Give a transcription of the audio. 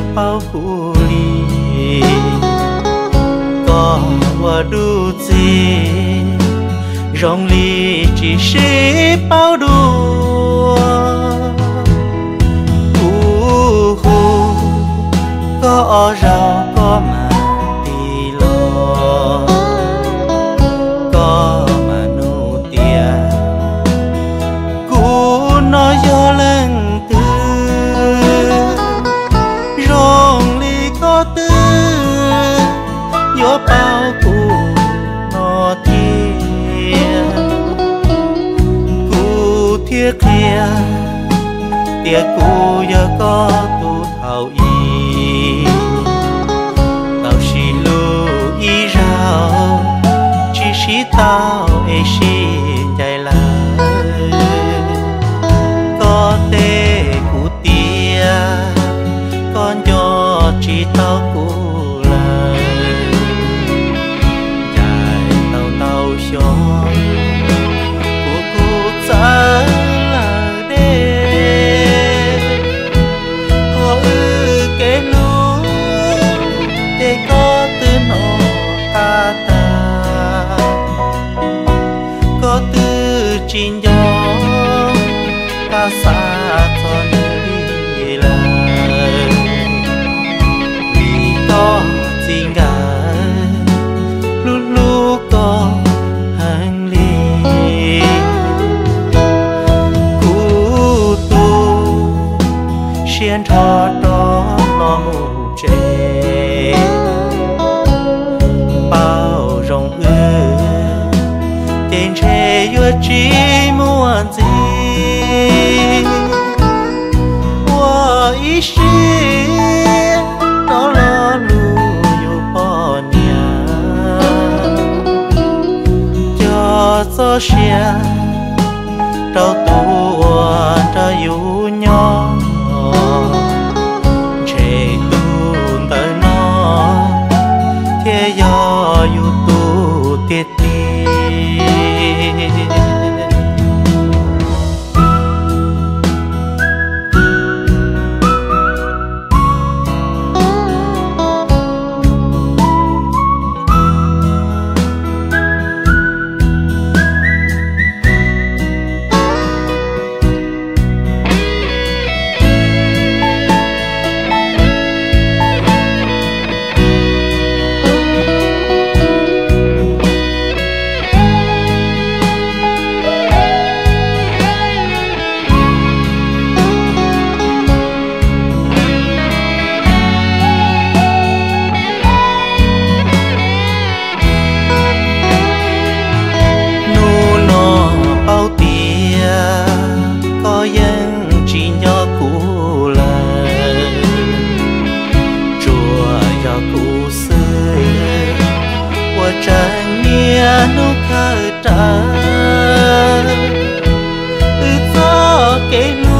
bao cù lì có và đủ gì rong lì chỉ sẽ bao đùa có rau có mà tì lo có mà nụ tiền cú nó do lần tư rong ly có tư do bao cú nó thiệt cú thiệt kia tiệt cú giờ có tu thảo y tao ấy xin chạy lại có thể cụ tia con cho chỉ tao cụ lại chạy tao tao xóa của cụ trả là đê họ cái lũ để có từ nó ta chín gió ta xa cho đi lời vì có gì ngờ lúc lúc có hành lý cú tu xiên thọ đó nó mù chê bao rộng tên trẻ yêu chỉ muốn gì我一时到了路有把年cho gió xe trao tua trao yêu nhau trẻ tu tới nó thế do yêu tu tiết trần nia nụ khơi trời gió kể